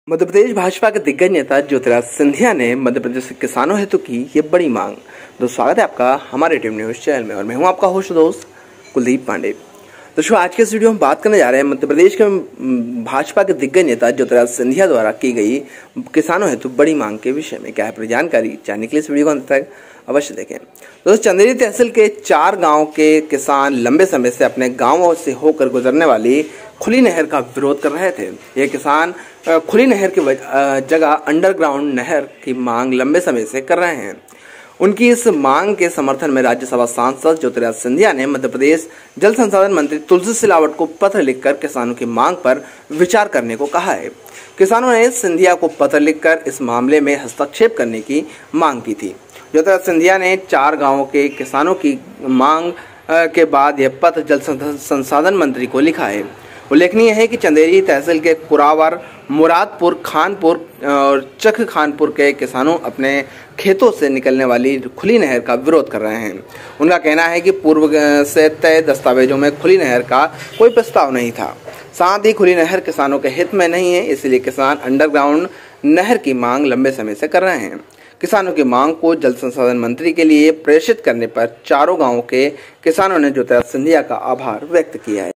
मध्य प्रदेश भाजपा के दिग्गज नेता ज्योतिराज सिंधिया ने मध्य प्रदेश के किसानों हेतु की ये बड़ी मांग। दोस्तों स्वागत है आपका हमारे टीम न्यूज चैनल में और मैं हूं आपका होस्ट दोस्त कुलदीप पांडे। दोस्तों आज के इस वीडियो में बात करने जा रहे हैं मध्य प्रदेश के भाजपा के दिग्गज नेता ज्योतिराज सिंधिया द्वारा की गई किसानों हेतु बड़ी मांग के विषय में। क्या है पूरी जानकारी जानने के लिए इस वीडियो को अंत तक अवश्य देखें। दोस्तों चंदेरी तहसील के 4 गांव के किसान लंबे समय से अपने गांवों से होकर गुजरने वाली खुली नहर का विरोध कर रहे थे। ये किसान खुली नहर की जगह अंडरग्राउंड नहर की मांग लंबे समय से कर रहे हैं। उनकी इस मांग के समर्थन में राज्यसभा सांसद ज्योतिराज सिंधिया ने मध्य प्रदेश जल संसाधन मंत्री तुलसी सिलावट को पत्र लिखकर किसानों की मांग पर विचार करने को कहा है। किसानों ने सिंधिया को पत्र लिखकर इस मामले में हस्तक्षेप करने की मांग की थी। ज्योतिराज सिंधिया ने 4 गांवों के किसानों की मांग के बाद यह पत्र जल संसाधन मंत्री को लिखा है। उल्लेखनीय है कि चंदेरी तहसील के कुरावर, मुरादपुर, खानपुर और चक खानपुर के किसानों अपने खेतों से निकलने वाली खुली नहर का विरोध कर रहे हैं। उनका कहना है कि पूर्व से तय दस्तावेजों में खुली नहर का कोई प्रस्ताव नहीं था। साथ ही खुली नहर किसानों के हित में नहीं है, इसलिए किसान अंडरग्राउंड नहर की मांग लंबे समय से कर रहे हैं। किसानों की मांग को जल संसाधन मंत्री के लिए प्रेषित करने पर चारों गांवों के किसानों ने ज्योतिराज सिंधिया का आभार व्यक्त किया है।